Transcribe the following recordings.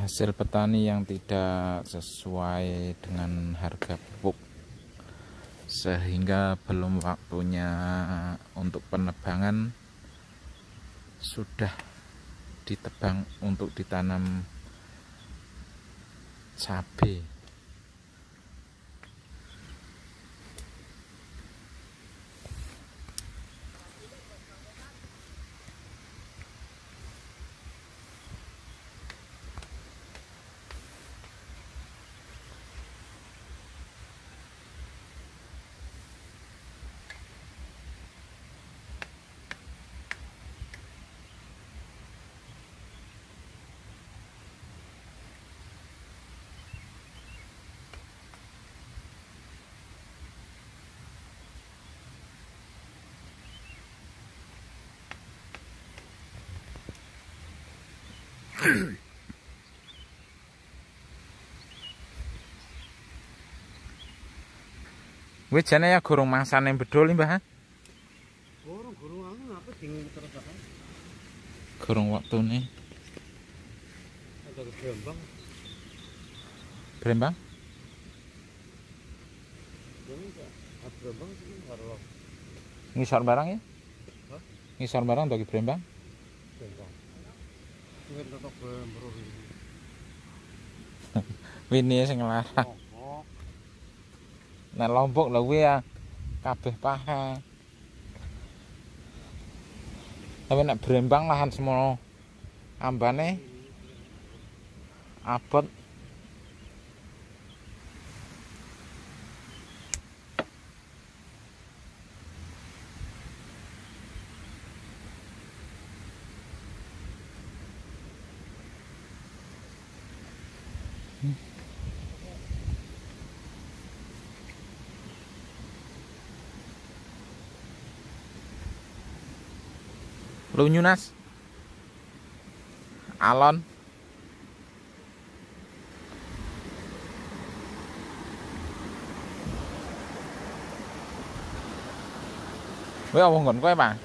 hasil petani yang tidak sesuai dengan harga pupuk, sehingga belum waktunya untuk penebangan sudah ditebang untuk ditanam cabai. Wis jane ya gurung mangsane bedol Mbah. Gurung aku ngapa dingin terus apa? Gurung waktune. Ada Brembang. Brembang? Ini enggak. Brembang sih karo Ngisor barang ya? Hah? Ngisor barang bagi Brembang? Brembang. Ini tetap Brembang ini. Wini sing larang. Nek Lombok lho kuwi ya kabeh paha. Tapi nek Brembang lahan semono ambane abot. Lunyu Nas. Alon. Kowe apa nggon kowe, Pak?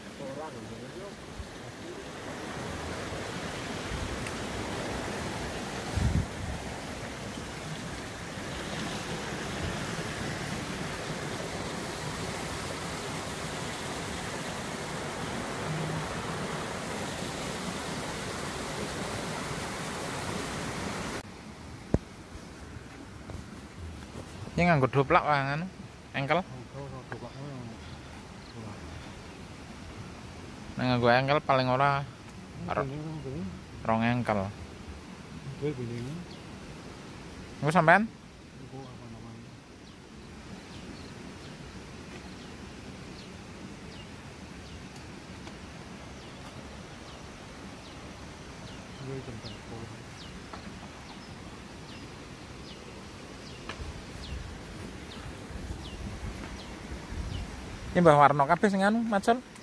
Ini nganggo doplak wae ngono. Engkel. Nek nganggo engkel paling ora rong engkel. Engko sampean? Ini Mbah Warno kabeh sing anu macul.